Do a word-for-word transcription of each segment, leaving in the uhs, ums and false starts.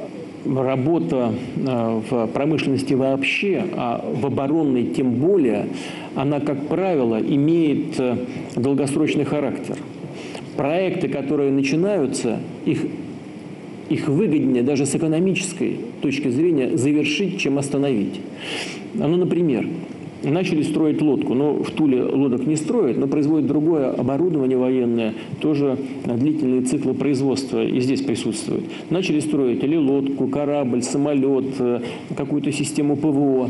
работа в промышленности вообще, а в оборонной тем более, она, как правило, имеет долгосрочный характер. Проекты, которые начинаются, их, их выгоднее даже с экономической точки зрения завершить, чем остановить. Ну, например, начали строить лодку, но в Туле лодок не строят, но производят другое оборудование военное, тоже длительные циклы производства и здесь присутствуют. Начали строить или лодку, корабль, самолет, какую-то систему ПВО.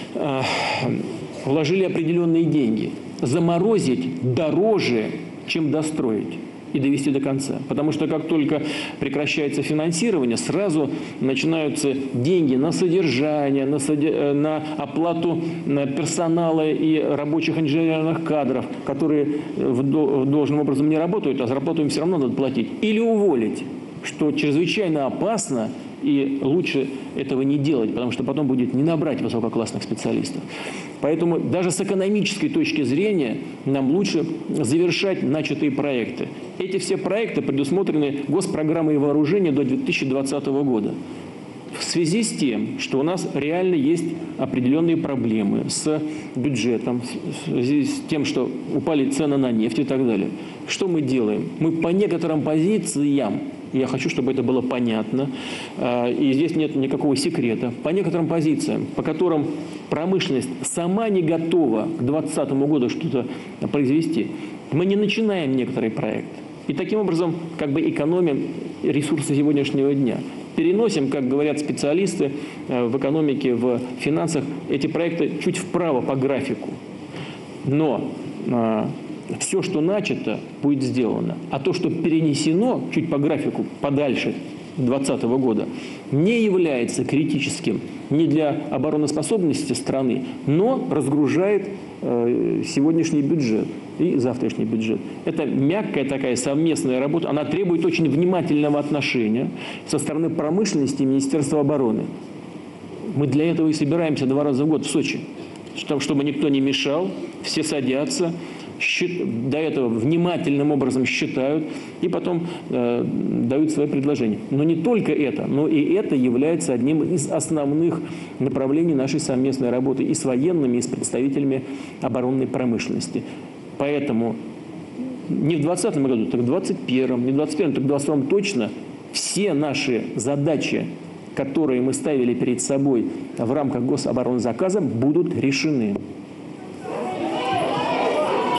Вложили определенные деньги. Заморозить дороже, чем достроить и довести до конца. Потому что как только прекращается финансирование, сразу начинаются деньги на содержание, на, соди... на оплату персонала и рабочих инженерных кадров, которые в должным образом не работают, а зарплату им все равно надо платить. Или уволить, что чрезвычайно опасно, и лучше этого не делать, потому что потом будет не набрать высококлассных специалистов. Поэтому даже с экономической точки зрения нам лучше завершать начатые проекты. Эти все проекты предусмотрены госпрограммой вооружения до две тысячи двадцатого года. В связи с тем, что у нас реально есть определенные проблемы с бюджетом, в связи с тем, что упали цены на нефть и так далее, что мы делаем? Мы по некоторым позициям, я хочу, чтобы это было понятно, и здесь нет никакого секрета, по некоторым позициям, по которым промышленность сама не готова к двадцатому году что-то произвести, мы не начинаем некоторые проекты. И таким образом как бы экономим ресурсы сегодняшнего дня. Переносим, как говорят специалисты в экономике, в финансах, эти проекты чуть вправо по графику. Но э, все, что начато, будет сделано. А то, что перенесено чуть по графику подальше двадцатого года, не является критическим ни для обороноспособности страны, но разгружает э, сегодняшний бюджет и завтрашний бюджет. Это мягкая такая совместная работа, она требует очень внимательного отношения со стороны промышленности и Министерства обороны. Мы для этого и собираемся два раза в год в Сочи, чтобы никто не мешал, все садятся, счит, до этого внимательным образом считают и потом э, дают свои предложения. Но не только это, но и это является одним из основных направлений нашей совместной работы и с военными, и с представителями оборонной промышленности. Поэтому не в двадцатом году, так в двадцать первом, не в двадцать первом, так в двадцать втором точно все наши задачи, которые мы ставили перед собой в рамках гособоронзаказа, будут решены.